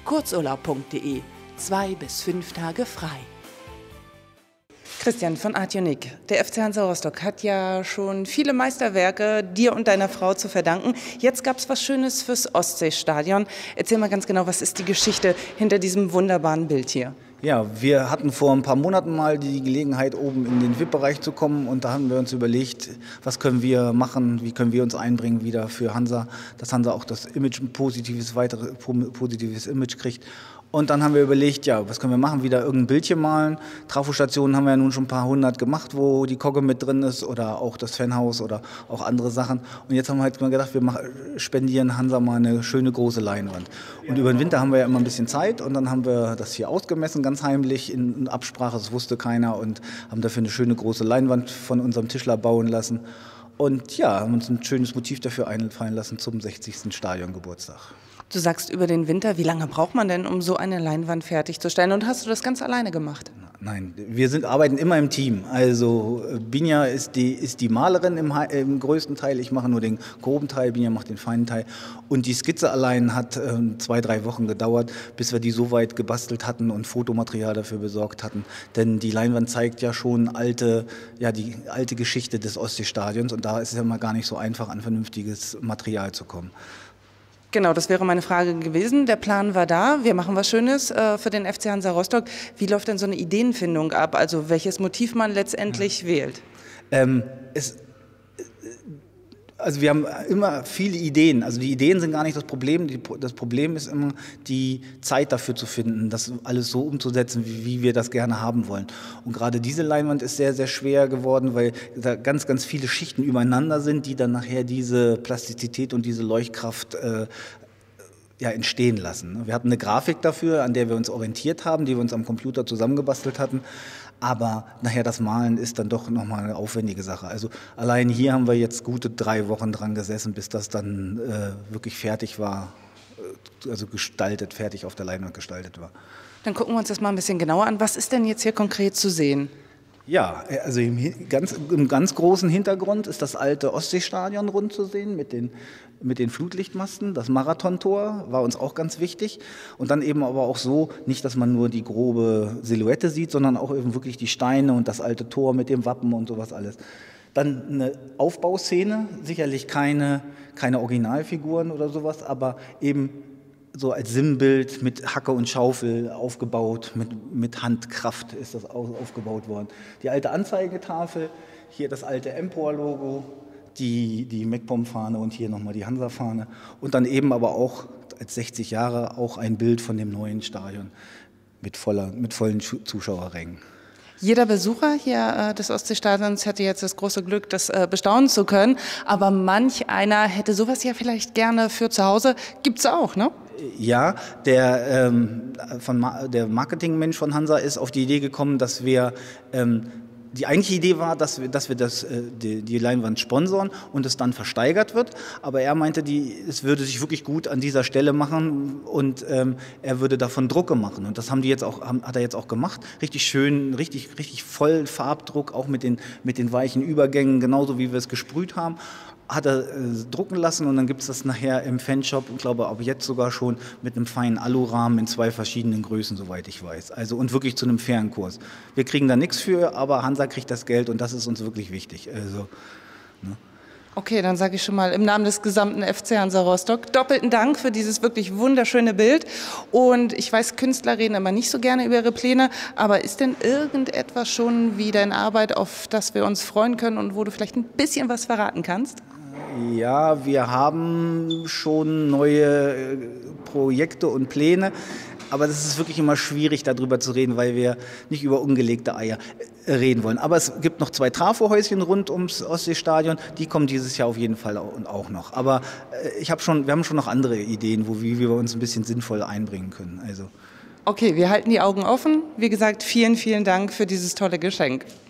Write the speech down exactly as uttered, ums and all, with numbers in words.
kurzurlaub punkt de. Zwei bis fünf Tage frei. Christian von Artionik, der F C Hansa Rostock hat ja schon viele Meisterwerke dir und deiner Frau zu verdanken. Jetzt gab es was Schönes fürs Ostseestadion. Erzähl mal ganz genau, was ist die Geschichte hinter diesem wunderbaren Bild hier? Ja, wir hatten vor ein paar Monaten mal die Gelegenheit, oben in den V I P-Bereich zu kommen, und da haben wir uns überlegt, was können wir machen, wie können wir uns einbringen wieder für Hansa, dass Hansa auch das Image, ein positives, weitere, positives Image kriegt. Und dann haben wir überlegt, ja, was können wir machen, wieder irgendein Bildchen malen. Trafostationen haben wir ja nun schon ein paar hundert gemacht, wo die Kogge mit drin ist, oder auch das Fanhaus oder auch andere Sachen. Und jetzt haben wir halt mal gedacht, wir machen, spendieren Hansa mal eine schöne große Leinwand. Und über den Winter haben wir ja immer ein bisschen Zeit, und dann haben wir das hier ausgemessen, ganz heimlich, in Absprache, das wusste keiner, und haben dafür eine schöne große Leinwand von unserem Tischler bauen lassen. Und ja, haben uns ein schönes Motiv dafür einfallen lassen zum sechzigsten Stadiongeburtstag. Du sagst über den Winter, wie lange braucht man denn, um so eine Leinwand fertigzustellen? Und hast du das ganz alleine gemacht? Nein, wir sind, arbeiten immer im Team. Also Binja ist die, ist die Malerin im, im größten Teil, ich mache nur den groben Teil, Binja macht den feinen Teil. Und die Skizze allein hat äh, zwei, drei Wochen gedauert, bis wir die so weit gebastelt hatten und Fotomaterial dafür besorgt hatten. Denn die Leinwand zeigt ja schon alte, ja, die alte Geschichte des Ostseestadions, und da ist es ja mal gar nicht so einfach, an vernünftiges Material zu kommen. Genau, das wäre meine Frage gewesen. Der Plan war da, wir machen was Schönes äh, für den F C Hansa Rostock. Wie läuft denn so eine Ideenfindung ab, also welches Motiv man letztendlich ja. wählt? Ähm, es, also wir haben immer viele Ideen. Also die Ideen sind gar nicht das Problem. Die, das Problem ist immer, die Zeit dafür zu finden, das alles so umzusetzen, wie, wie wir das gerne haben wollen. Und gerade diese Leinwand ist sehr, sehr schwer geworden, weil da ganz, ganz viele Schichten übereinander sind, die dann nachher diese Plastizität und diese Leuchtkraft äh, ja, entstehen lassen. Wir hatten eine Grafik dafür, an der wir uns orientiert haben, die wir uns am Computer zusammengebastelt hatten. Aber nachher das Malen ist dann doch nochmal eine aufwendige Sache. Also allein hier haben wir jetzt gute drei Wochen dran gesessen, bis das dann äh, wirklich fertig war, also gestaltet, fertig auf der Leinwand gestaltet war. Dann gucken wir uns das mal ein bisschen genauer an. Was ist denn jetzt hier konkret zu sehen? Ja, also im ganz, im ganz großen Hintergrund ist das alte Ostseestadion rund zu sehen mit den, mit den Flutlichtmasten. Das Marathontor war uns auch ganz wichtig. Und dann eben aber auch so, nicht, dass man nur die grobe Silhouette sieht, sondern auch eben wirklich die Steine und das alte Tor mit dem Wappen und sowas alles. Dann eine Aufbauszene, sicherlich keine, keine Originalfiguren oder sowas, aber eben so als Sinnbild mit Hacke und Schaufel aufgebaut, mit, mit Handkraft ist das aufgebaut worden. Die alte Anzeigetafel, hier das alte Empor-Logo, die, die MacPom-Fahne und hier nochmal die Hansa-Fahne. Und dann eben aber auch als sechzig Jahre auch ein Bild von dem neuen Stadion mit, voller, mit vollen Zuschauerrängen. Jeder Besucher hier äh, des Ostseestadions hätte jetzt das große Glück, das äh, bestaunen zu können. Aber manch einer hätte sowas ja vielleicht gerne für zu Hause. Gibt's auch, ne? Ja, der, ähm, von, der Marketingmensch von Hansa ist auf die Idee gekommen, dass wir ähm, die eigentliche Idee war, dass wir, dass wir das, äh, die, die Leinwand sponsoren und es dann versteigert wird. Aber er meinte, die, es würde sich wirklich gut an dieser Stelle machen, und ähm, er würde davon Drucke machen. Und das haben die jetzt auch, haben, hat er jetzt auch gemacht. Richtig schön, richtig, richtig voll Farbdruck, auch mit den, mit den weichen Übergängen, genauso wie wir es gesprüht haben. Hat er äh, drucken lassen, und dann gibt es das nachher im Fanshop, ich glaube ab jetzt sogar schon mit einem feinen Alurahmen in zwei verschiedenen Größen, soweit ich weiß. Also und wirklich zu einem fairen Kurs. Wir kriegen da nichts für, aber Hansa kriegt das Geld, und das ist uns wirklich wichtig. Also, ne? Okay, dann sage ich schon mal im Namen des gesamten F C Hansa Rostock doppelten Dank für dieses wirklich wunderschöne Bild. Und ich weiß, Künstler reden immer nicht so gerne über ihre Pläne, aber ist denn irgendetwas schon wieder in Arbeit, auf das wir uns freuen können und wo du vielleicht ein bisschen was verraten kannst? Ja, wir haben schon neue Projekte und Pläne, aber das ist wirklich immer schwierig, darüber zu reden, weil wir nicht über ungelegte Eier reden wollen. Aber es gibt noch zwei Trafohäuschen rund ums Ostseestadion, die kommen dieses Jahr auf jeden Fall auch noch. Aber ich hab schon, wir haben schon noch andere Ideen, wo, wie wir uns ein bisschen sinnvoll einbringen können. Also. Okay, wir halten die Augen offen. Wie gesagt, vielen, vielen Dank für dieses tolle Geschenk.